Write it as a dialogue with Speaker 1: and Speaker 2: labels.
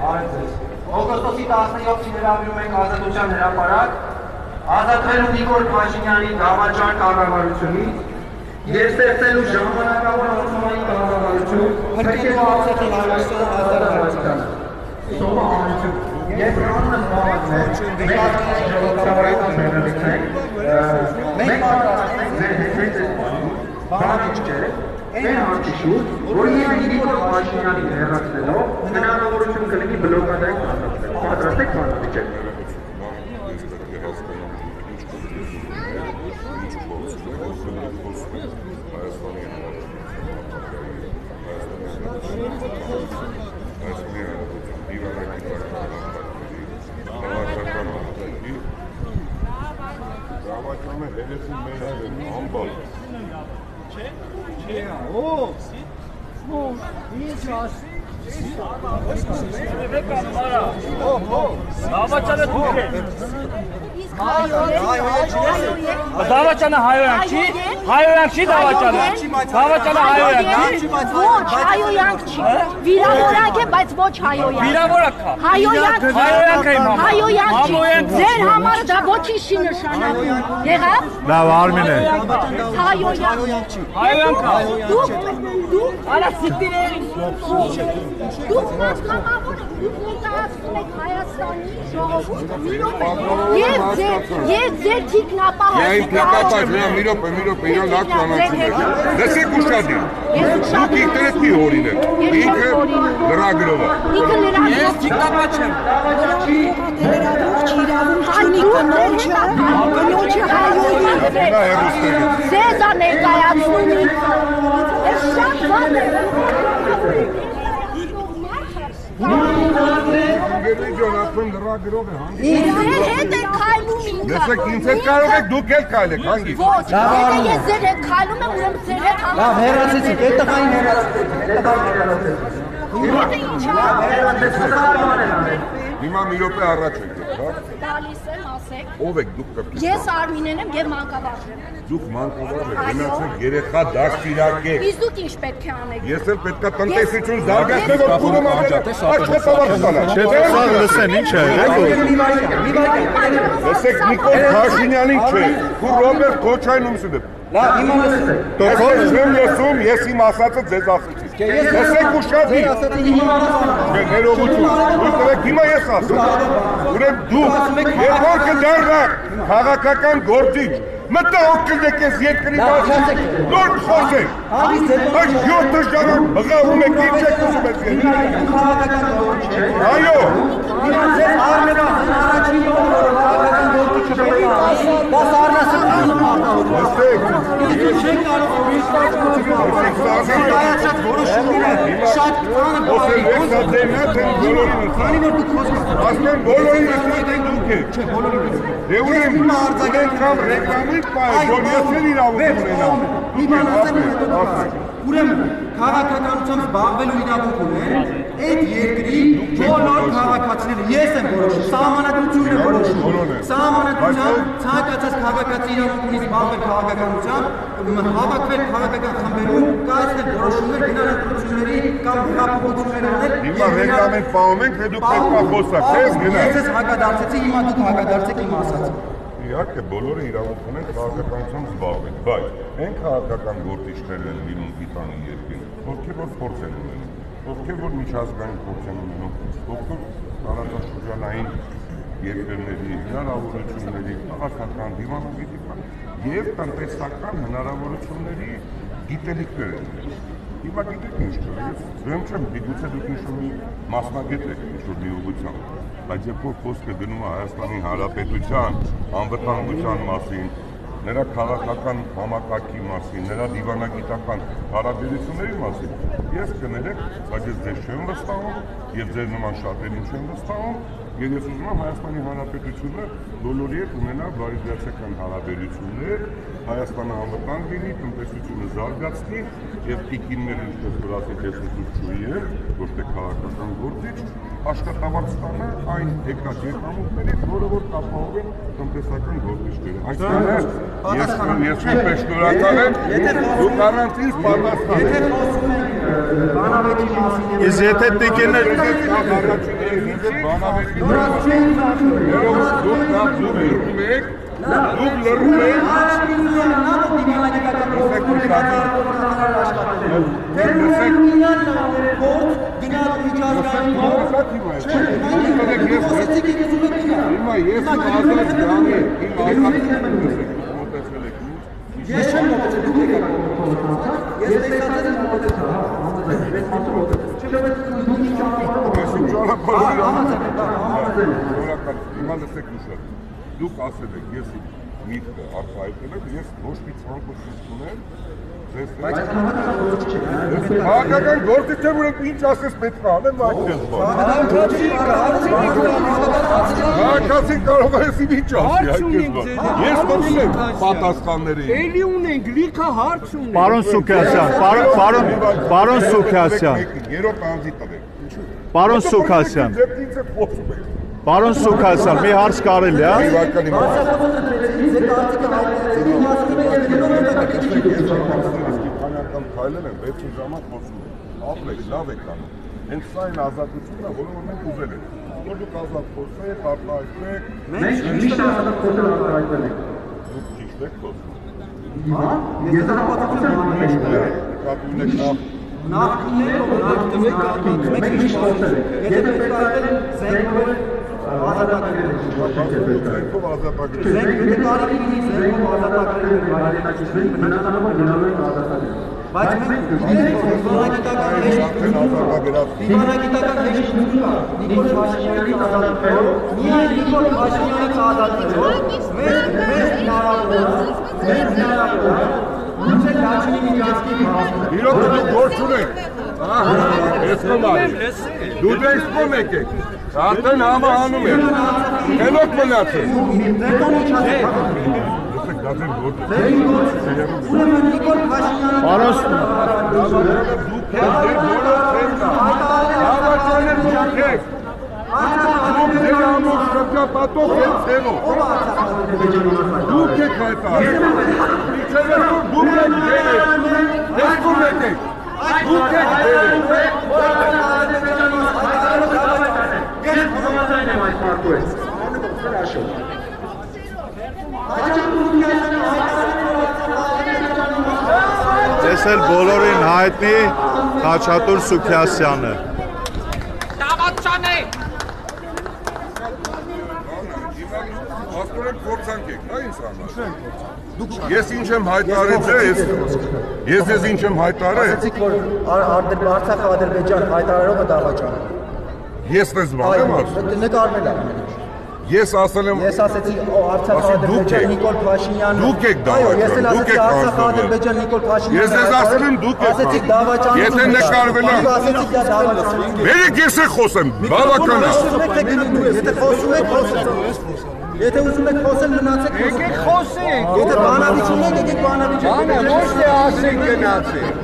Speaker 1: Օգոստոսի 17-ին հրավիրում ենք Ազատության հրապարակ, ազատվելու Նիկոլ Փաշինյանի դավաճան կառավարությունից եւ ստեղծելու ժամանակավոր անցումային կառավարություն, փրկելու Արցախի հարստը Ազատությանը։ Սովա անություն։ Ես կանոնը զբաղացնել, մենք արդեն ժողովրդավարային մենալից ենք, մենք պատրաստ ենք ձեր հետ բանիչկեր, այն հաշիշուր, որ և Նիկոլ Փաշինյանին հեռացնելով, հնարավորություն կլինի բլոկադային կազմակերպել, պատրաստ եք բանիչկեր։
Speaker 2: Davaçanı hayoyanki, hayoyanki davaçanı. Davaçanı hayoyanki.
Speaker 3: Ոչ, հայոյանք չի։ Վիրավորանք է, բայց ոչ հայոյանք։
Speaker 2: Վիրավորակ կա։
Speaker 3: Հայոյանք չի։
Speaker 2: Հայոյանք է մամա։
Speaker 3: Հայոյանք չի։ Ձեր համար դա ոչինչ չի նշանակում։ Եղավ։
Speaker 4: Լավ, Արմին է։
Speaker 3: Հայոյանք։
Speaker 2: Հայոյանք կա։
Speaker 3: Դուք
Speaker 2: Արա սիկտիրերի։
Speaker 3: դուք մասնավոր ներկայացնում եք Հայաստանի ժողովուրդը մի րոպե։ Եվ ձեր թիկնապահը։
Speaker 5: Я им плакатать, մի րոպե, իրան լավ ճանաչում եք։ Լսեք ուշադիր։ Դուք ինտերնետի հորին եք։ Ինքը լրագրող է։
Speaker 3: Ինքը լրագրող։
Speaker 2: Ես թիկնապահ չեմ։
Speaker 5: Նա հեռուստեղից։
Speaker 3: Ձեզ է ներկայացնում։ Ես շատ բան եմ։
Speaker 5: Գերի ջան, ասում լրագրող է, հանգիստ։
Speaker 3: Ձեր հետ է քայլում ինքը։
Speaker 5: Լսեք, ինձ հետ կարող եք դուք էլ քայլեք, հանգիստ։
Speaker 3: Ոչ, եթե ես ձեր հետ քայլում եմ, ուրեմն ձեր հետ հանգիստ։
Speaker 1: Լավ, հեռացեցիք, այդ տղային հեռացեցիք։
Speaker 5: Հիմա մի րոպե առաջ եք, հա։
Speaker 3: Տալիս եմ, ասեք։
Speaker 5: Ով եք դուք կպիտ։
Speaker 3: Ես Արմինեն եմ եւ մանկավարժ եմ։
Speaker 5: Դուք մանկավարժ եք, գնացեք երեխա դաստիարակեք։
Speaker 3: Իսկ դուք ինչ պետք է անեք։
Speaker 5: Ես էլ պետքա տնտեսություն զարգացնեմ, որ փուրում աշխատավար ստանա։
Speaker 4: Չէ, սա լսեն, ինչ է եղել։
Speaker 5: Լսեք, Նիկոլ Փաշինյանին չէ, ու Ռոբերտ Քոչարյանին սուդებ։
Speaker 1: Լավ, հիմա լսեք։
Speaker 5: Ես չեմ լսում, ես իմ ասածը ձեզ ասեցի։ Լսեք ուշադիր։ Ներողություն։ Դուք տվեք, հիմա ես ասում։ Ուրեմն դուք երբ կդառնաք քաղաքական գործիչ, մտահոգ կլինեք ես երկրի մասին։ Նոր խոսեք։ Այս 7 ժամանակ բղավում եք, ինչ եք ուզում եք։ Այո։
Speaker 1: Արմենը առաջին քաղաքական գործիչը պետք է ասի, դա սառնասրտան է։
Speaker 5: Լսեք։
Speaker 1: Ես չեմ կարող կայացած որոշումները շատ քան քանի որ դուք խոսում
Speaker 5: ասում բոլորին ասում դուք եք։
Speaker 1: չէ, բոլորին։
Speaker 5: Դե ուրեմն արձագանք կամ ռեկլամիկ պայ, որ ես էլ իրավունք ունենամ։
Speaker 1: Մի բան ասեմ, ուրեմն քաղաքականությամբ զբաղվելու իրավունք ունեն այդ երկրի բոլոր քաղաքացիները, ես եմ որոշում, սահմանադրությունն է որոշում։ Սահմանադրությամբ ցանկացած քաղաքացի իրավունք ունի զբաղվել քաղաքականությամբ, հավաքվել քաղաքական խմբերում, կայացնել որոշումներ, գնալ ընտրությունների կամ հրապարակություններ անել։
Speaker 5: Հիմա ռեկլամենք պահում ենք, թե դուք պետք է խոսաք, քեզ գնա։
Speaker 1: Ես ես հակադարձեցի, հիմա դուք հակադարձեք իմ ասածը։
Speaker 5: Իհարկե բոլորը իրավունք ունեն քաղաքականությամբ զբաղվել, բայց այն քաղաքական գործիչներն են լինում Իտալի երկրին, ովքեր որ փորձ են ունենում, ովքեր որ միջազգային փորձ են ունենում, ովքեր տարածաշրջանային երկրների հնարավորությունների, քաղաքական դիվանագիտական եւ տնտեսական հնարավորությունների գիտելիքներ են ունենում։ Հիմա գիտեք ինչ կա, ես ուրեմն չեմ, գուցե դուք ինչ-որ մի մասնագետ եք ինչ-որ մի ուղղությամբ, բայց երբ որ խոսքը գնում է Հայաստանի Հանրապետության անվտանգության մասին, նրա քաղաքական համակարգի մասին, նրա դիվանագիտական հարաբերությունների մասին, ես կներեք, բայց ես ձեզ չեմ վստահում եւ ձեր նման շատերին չեմ վստահում, եւ ես ուզում եմ Հայաստանի Հանրապետությունը բոլորի հետ ունենա բարիդրացիական հարաբերություններ, Հայաստանը անվտանգ լինի, տնտեսությունը զարգացնի եւ տիկինները ինչպես որ ասեք ես ուսուցչուհի եմ, ոչ թե քաղաքական գործիչ, աշխատավարձ ստանա այն եկած եկամուտներից, որը որ ապահովեն տնտեսական գործիչները։ Այսինքն ես որպես շնորհակալ եմ, դուք առանց ինձ պատասխան եք։
Speaker 1: բանավեճի մասին
Speaker 4: Իսկ եթե տիկինը
Speaker 1: Ես չեմ մոտեցել, դուք եք մոտեցել։ Ես տեսած եմ մոտեցել, ես մասը մոտեցել։ Չէ՞ դուք ինչ
Speaker 5: ճանապարհ Դուք ասել եք, ես միտքը արտահայտել եմ, ես ոչ մի ցանկություն չունեմ,
Speaker 1: բայց համակարգի չէ։
Speaker 5: Քաղաքական գործի թե որ ինչ ասես պետք է անեմ այդպես Քաղաքացին կարող է ինչ ասի այդպես Ես մտնում եմ պատասխանների
Speaker 2: Էլի ունենք, լիքը հարց ունենք
Speaker 4: Պարոն Սուքասյան, պարոն Սուքասյան
Speaker 5: Երրորդ անձի տվեք
Speaker 4: Պարոն Սուքասյան Պարոն Սուքասյան, մի հարց կարելի է
Speaker 5: Իշխանական քայլել են 6 ժամը խոսում են ապրեք, լավ եք անում հենց սա այն ազատությունն է, որը մենք ուզել ենք որ դուք ազատ խոսեք, արտահայտեք
Speaker 1: Մենք միշտ ազատ խոսել արտահայտել ենք
Speaker 5: Դուք ճիշտ եք խոսում
Speaker 1: Հա, ես դրապատակություն եմ
Speaker 5: Կատուն եք
Speaker 1: Մենք միշտ խոսել ենք Եթե պետք է զենքով ազատագրել ենք
Speaker 5: Զենքով ազատագրել
Speaker 1: Զենքը կարելի է զենքով ազատագրել հայրենակիցներին բնականաբար գնալու են ազատագրել Բայց մենք դիվանագիտական հեշտություն կա Նիկոլ Փաշինյանից ազատվելով միայն Նիկոլ Փաշինյանից ազատվելով մեզ հնարավոր Ոնց է լաչինի միջազգի քաղաքում
Speaker 5: Իրոք դուք գործ ունեք Ես կոմարի Դու դες կոմ եկեք Արդեն համահանում եք Կենոք մնացեք
Speaker 1: Ձեկոն իչացեք Ուրեմն Նիկոլ Փաշինյանը
Speaker 5: Դուք եք Հավաճանել դուք եք Ձեր ամոք շրջապատող են ցենով Դուք եք հայտարարել Իչևերում դուք եք դերել Ես կում եկեք Դուք եք
Speaker 1: Ես համաձայն եմ այդ մարդու հետ Хорошо
Speaker 4: Տեսել բոլորին հայտնի Խաչատուր Սուքասյանը
Speaker 2: Դավաճան է
Speaker 5: Աստորեն փորձանք եք, նա ինձ համար Ես ինչ եմ հայտարարել Ես ինչ եմ հայտարարել
Speaker 1: Ասացիք, որ Արցախ Ադրբեջան հայտարարողը դավաճան
Speaker 5: Ես դες բան եմ ասում
Speaker 1: Նկարվել է
Speaker 5: Ես ասել եմ
Speaker 1: Ես ասեցի Արցախ Ադրբեջան Նիկոլ Փաշինյանը
Speaker 5: Դուք եք դավաճան
Speaker 1: Ես էլ ասեցի Արցախ Ադրբեջան Նիկոլ Փաշինյանը
Speaker 5: Ես դες ասել եմ դուք եք
Speaker 1: Ասեցիք դավաճան
Speaker 5: Եթե նկարվել է
Speaker 1: Ասեցիք դա դավաճան
Speaker 5: Վերեք ես է խոսեմ բավական է
Speaker 1: Եթե խոսում եք Եթե ուզում եք խոսել մնացեք
Speaker 2: Եկեք խոսենք
Speaker 1: Եթե բանավիճ ունեք եկեք բանավիճ
Speaker 2: Բանը ոչ թե ասենք գնացեք